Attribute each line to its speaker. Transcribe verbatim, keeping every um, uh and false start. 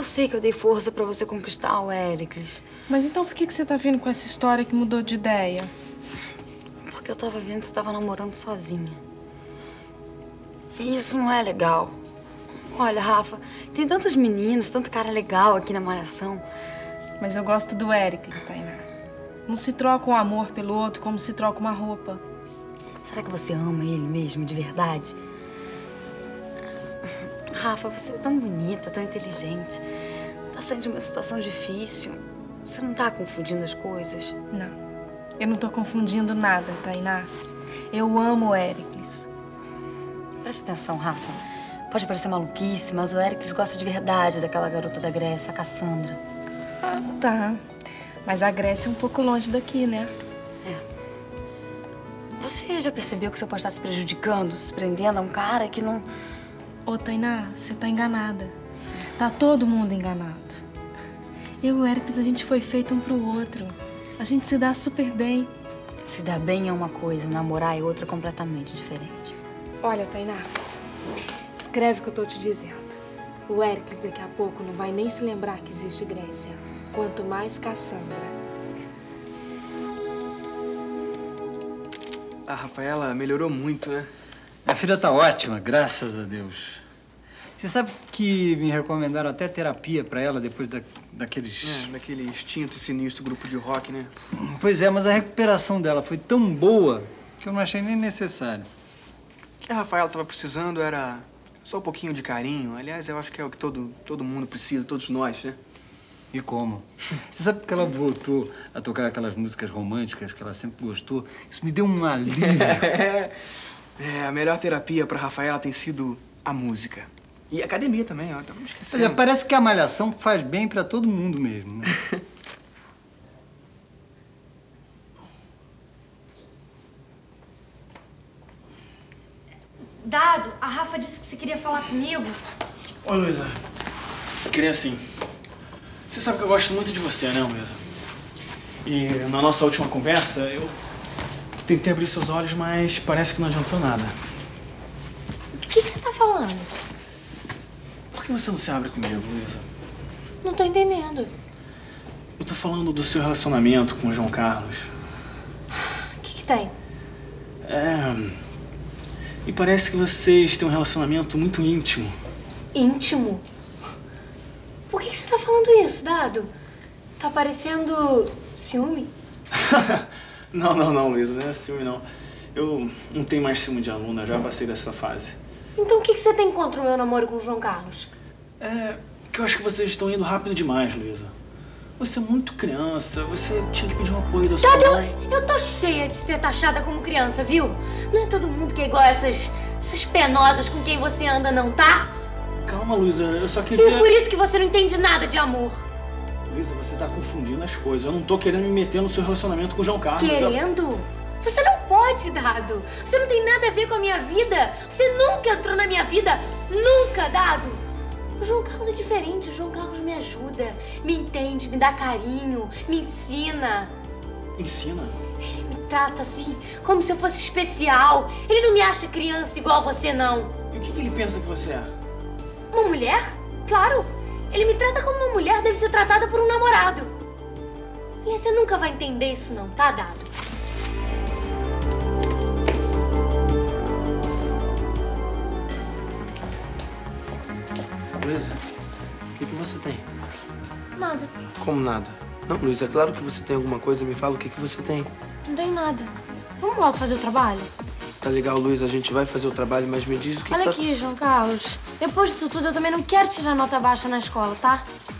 Speaker 1: sei que eu dei força pra você conquistar o Éricles.
Speaker 2: Mas então por que que você tá vindo com essa história que mudou de ideia?
Speaker 1: Porque eu tava vendo que você tava namorando sozinha. E isso não é legal. Olha, Rafa, tem tantos meninos, tanto cara legal aqui na Malhação.
Speaker 2: Mas eu gosto do Éricles, Tainá. Não se troca um amor pelo outro como se troca uma roupa.
Speaker 1: Será que você ama ele mesmo, de verdade? Rafa, você é tão bonita, tão inteligente. Tá saindo de uma situação difícil. Você não tá confundindo as coisas?
Speaker 2: Não. Eu não tô confundindo nada, Tainá. Eu amo o Éricles.
Speaker 1: Presta atenção, Rafa. Pode parecer maluquice, mas o Éricles gosta de verdade daquela garota da Grécia, a Cassandra.
Speaker 2: Ah, tá. Mas a Grécia é um pouco longe daqui, né?
Speaker 1: É. Você já percebeu que você pode estar se prejudicando, se prendendo a um cara que não...
Speaker 2: Ô, Tainá, você tá enganada. Tá todo mundo enganado. Eu e o Éricles, a gente foi feito um pro outro. A gente se dá super bem.
Speaker 1: Se dar bem é uma coisa, namorar é outra completamente diferente.
Speaker 2: Olha, Tainá, escreve o que eu tô te dizendo. O Éricles daqui a pouco não vai nem se lembrar que existe Grécia. Quanto mais Cassandra.
Speaker 3: A Rafaela melhorou muito, né?
Speaker 4: Minha filha tá ótima, graças a Deus. Você sabe que me recomendaram até terapia pra ela depois da, daqueles...
Speaker 3: É, daquele extinto e sinistro grupo de rock, né?
Speaker 4: Pois é, mas a recuperação dela foi tão boa que eu não achei nem necessário.
Speaker 3: O que a Rafaela tava precisando era só um pouquinho de carinho. Aliás, eu acho que é o que todo, todo mundo precisa, todos nós, né?
Speaker 4: E como? Você sabe que ela voltou a tocar aquelas músicas românticas que ela sempre gostou? Isso me deu um alívio.
Speaker 3: É, a melhor terapia pra Rafaela tem sido a música. E a academia também, ó. Tava me esquecendo.
Speaker 4: Olha, parece que a malhação faz bem pra todo mundo mesmo, né?
Speaker 5: Dado, a Rafa disse que você queria falar comigo.
Speaker 6: Oi, Luísa. Eu queria assim... Você sabe que eu gosto muito de você, né, Luísa? E na nossa última conversa, eu tentei abrir seus olhos, mas parece que não adiantou nada.
Speaker 5: O que, que você tá falando?
Speaker 6: Por que você não se abre comigo, Luísa?
Speaker 5: Não tô entendendo.
Speaker 6: Eu tô falando do seu relacionamento com o João Carlos.
Speaker 5: O que que tem?
Speaker 6: É... E parece que vocês têm um relacionamento muito íntimo.
Speaker 5: Íntimo? Por que que você tá falando isso, Dado? Tá parecendo ciúme?
Speaker 6: Não, não, não, Luísa, não é ciúme, não. Eu não tenho mais ciúme de aluna, já passei dessa fase.
Speaker 5: Então o que que você tem contra o meu namoro com o João Carlos?
Speaker 6: É que eu acho que vocês estão indo rápido demais, Luísa. Você é muito criança, você tinha que pedir um apoio da sua
Speaker 5: Dado,
Speaker 6: mãe.
Speaker 5: eu, eu tô cheia de ser taxada como criança, viu? Não é todo mundo que é igual a essas, essas penosas com quem você anda, não, tá?
Speaker 6: Calma, Luísa, eu só
Speaker 5: E
Speaker 6: queria...
Speaker 5: por isso que você não entende nada de amor.
Speaker 6: Luísa, você tá confundindo as coisas. Eu não tô querendo me meter no seu relacionamento com o João Carlos.
Speaker 5: Querendo? Você não pode, Dado. Você não tem nada a ver com a minha vida. Você nunca entrou na minha vida. Nunca, Dado. O João Carlos é diferente. O João Carlos me ajuda, me entende, me dá carinho, me ensina.
Speaker 6: Ensina?
Speaker 5: Ele me trata assim, como se eu fosse especial. Ele não me acha criança igual você, não.
Speaker 6: E o que que ele pensa que você é?
Speaker 5: Uma mulher? Claro. Ele me trata como uma mulher deve ser tratada por um namorado. E você nunca vai entender isso não, tá, Dado?
Speaker 3: Luísa, o que que você tem?
Speaker 5: Nada.
Speaker 3: Como nada? Não, Luísa, é claro que você tem alguma coisa. Me fala o que que você tem.
Speaker 5: Não tem nada. Vamos logo fazer o trabalho?
Speaker 3: Tá legal, Luísa, a gente vai fazer o trabalho, mas me diz o que
Speaker 5: Olha
Speaker 3: que tá...
Speaker 5: aqui, João Carlos. Depois disso tudo, eu também não quero tirar nota baixa na escola, tá?